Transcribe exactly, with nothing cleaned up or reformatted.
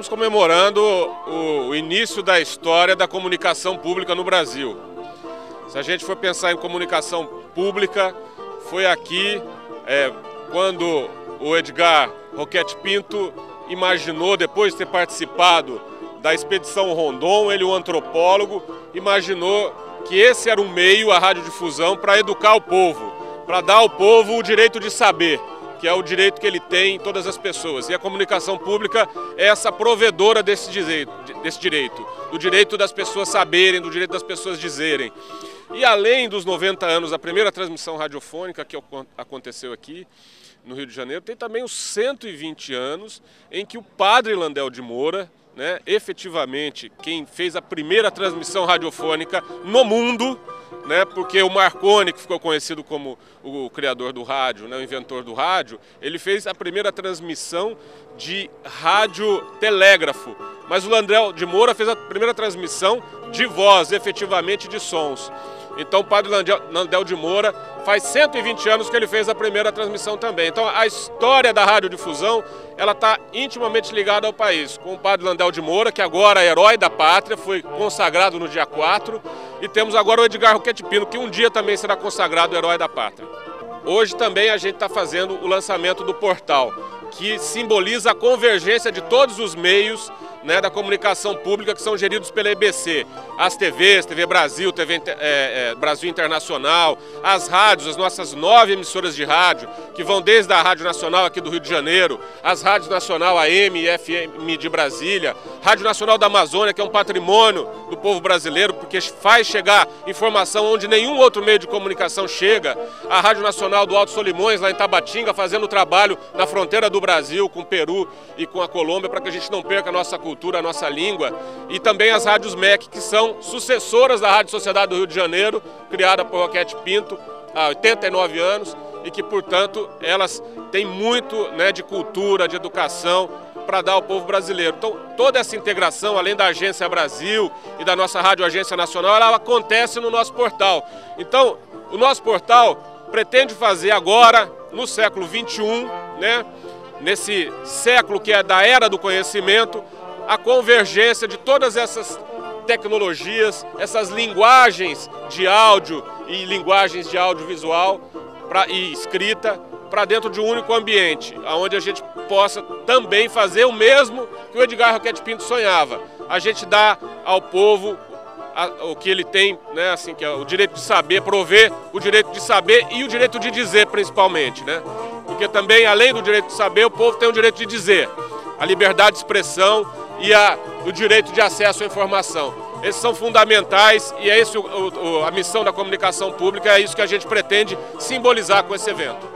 estamos comemorando o, o início da história da comunicação pública no Brasil. Se a gente for pensar em comunicação pública, foi aqui é, quando o Edgar Roquette Pinto imaginou, depois de ter participado da Expedição Rondon, ele, um antropólogo, imaginou que esse era um meio, a radiodifusão, para educar o povo, para dar ao povo o direito de saber, que é o direito que ele tem em todas as pessoas. E a comunicação pública é essa provedora desse direito, desse direito, do direito das pessoas saberem, do direito das pessoas dizerem. E além dos noventa anos, a primeira transmissão radiofônica que aconteceu aqui no Rio de Janeiro, tem também os cento e vinte anos em que o padre Landel de Moura, né, efetivamente quem fez a primeira transmissão radiofônica no mundo, né, porque o Marconi, que ficou conhecido como o criador do rádio, né, o inventor do rádio, ele fez a primeira transmissão de radiotelégrafo, mas o Landel de Moura fez a primeira transmissão de voz, efetivamente de sons. Então o padre Landel de Moura faz cento e vinte anos que ele fez a primeira transmissão também. Então a história da radiodifusão, ela está intimamente ligada ao país. Com o padre Landel de Moura, que agora é herói da pátria, foi consagrado no dia quatro. E temos agora o Edgar Roquette Pinto, que um dia também será consagrado herói da pátria. Hoje também a gente está fazendo o lançamento do portal, que simboliza a convergência de todos os meios, né, da comunicação pública que são geridos pela E B C. As T Vs, T V Brasil, T V é, é, Brasil Internacional, as rádios, as nossas nove emissoras de rádio, que vão desde a Rádio Nacional aqui do Rio de Janeiro, as rádios Nacional A M e F M de Brasília, Rádio Nacional da Amazônia, que é um patrimônio do povo brasileiro, porque faz chegar informação onde nenhum outro meio de comunicação chega, a Rádio Nacional do Alto Solimões, lá em Tabatinga, fazendo trabalho na fronteira do Brasil, com o Peru e com a Colômbia, para que a gente não perca a nossa cultura, a nossa língua, e também as rádios M E C, que são sucessoras da Rádio Sociedade do Rio de Janeiro, criada por Roquette Pinto há oitenta e nove anos, e que, portanto, elas têm muito, né, de cultura, de educação, para dar ao povo brasileiro. Então, toda essa integração, além da Agência Brasil e da nossa Rádio Agência Nacional, ela acontece no nosso portal. Então, o nosso portal pretende fazer agora, no século vinte e um, né, nesse século que é da era do conhecimento, a convergência de todas essas tecnologias, essas linguagens de áudio e linguagens de audiovisual pra, e escrita para dentro de um único ambiente, onde a gente possa também fazer o mesmo que o Edgar Roquette Pinto sonhava. A gente dá ao povo a, o que ele tem, né, assim, que é o direito de saber, prover o direito de saber e o direito de dizer, principalmente, né? Porque também, além do direito de saber, o povo tem o direito de dizer, a liberdade de expressão e a, o direito de acesso à informação. Esses são fundamentais e é isso, o, o, a missão da comunicação pública, é isso que a gente pretende simbolizar com esse evento.